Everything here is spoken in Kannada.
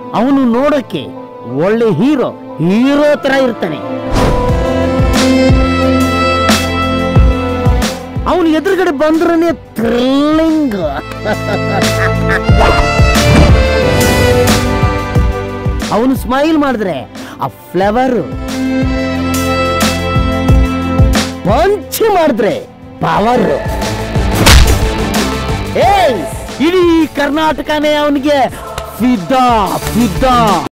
ಅವನು ನೋಡಕ್ಕೆ ಒಳ್ಳೆ ಹೀರೋ ತರ ಇರ್ತಾನೆ. ಅವನು ಎದುರುಗಡೆ ಬಂದ್ರೆ ಥ್ರಿಲ್ಲಿಂಗ್. ಅವನು ಸ್ಮೈಲ್ ಮಾಡಿದ್ರೆ ಆ ಫ್ಲೇವರ್, ಪಂಚ್ ಮಾಡಿದ್ರೆ ಪವರ್. ಇಡೀ ಕರ್ನಾಟಕನೇ ಅವನಿಗೆ ಫಿದಾ.